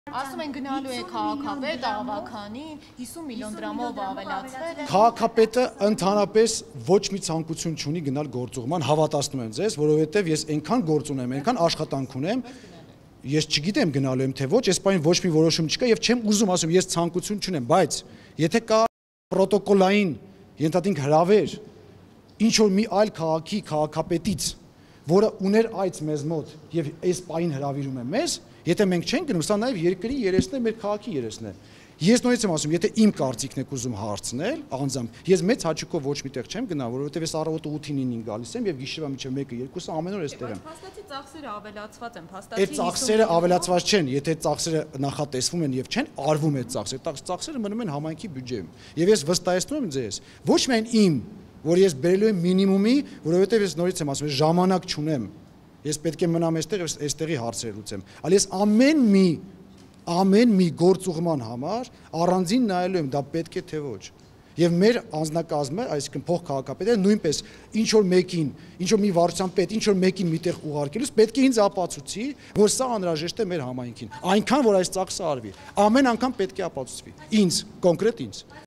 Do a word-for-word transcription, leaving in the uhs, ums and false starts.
Ասում են գնալու է քաղաքապետ ավականին հիսուն միլիոն դրամով ավելացվել է։ Քաղաքապետը ընդհանրապես ոչ մի ցանկություն չունի գնալ գործուղման, հավատացնում եմ ձեզ, որովհետև ես այնքան գործ ունեմ, այնքան աշխատանք ունեմ, ես չգիտեմ գնալու եմ թե ոչ, այս պայն ոչ մի որոշում չկա եւ չեմ ուզում ասում, ես ցանկություն չունեմ, բայց եթե կա պրոտոկոլային ենթադրենք հրավեր ինչ որ մի այլ քաղաքի քաղաքապետից, որը ուներ այց մեզ մոտ եւ այս պայն հրավիրում է մեզ, եթե մենք չենք գնում, սա նաեւ երկրի երեսն է, մեր քաղաքի երեսն է։ Ես նորից եմ ասում, եթե իմ կարծիքն եք ուզում հարցնել, անձամբ, ես մեծ հաճույքով ոչ միտեղ չեմ գնա, որովհետեւ ես առավոտը ութին ինին գալիս եմ եւ գիշերվա մինչեւ մեկը երկուսը ամեն օր էստեղ եմ։ Փաստացի ծախսերը ավելացված են, փաստացի Այդ ծախսերը ավելացված չեն, եթե ծախսերը նախատեսվում են եւ չեն արվում այդ ծախսերը, ծախսերը մնում են համայնքի բյուջեում։ Եվ ես վստահեցնում եմ ձեզ, ոչ միայն իմ, որ ես բերելու եմ մինիմումի, որովհետեւ ես նորից եմ ասում, ես ժամանակ չունեմ։ Ես պետք է մնամ այստեղ, այստեղի հարցեր լուծեմ։ Այլ ես ամեն մի ամեն մի գործուղման համար առանձին նայելու եմ, դա պետք է թե ոչ։ Եվ մեր անձնակազմը, այսինքն փոխքաղաքապետը նույնպես ինչ որ մեկին, ինչ որ մի վարչության պետ, ինչ որ մեկին միտեղ ուղարկելուց պետք է ինձ ապացուցի, որ սա անհրաժեշտ է մեր համայնքին։ Այնքան որ այս ծախսը արվի, ամեն անգամ պետք է ապացուցվի։ Ինձ, կոնկրետ ինձ։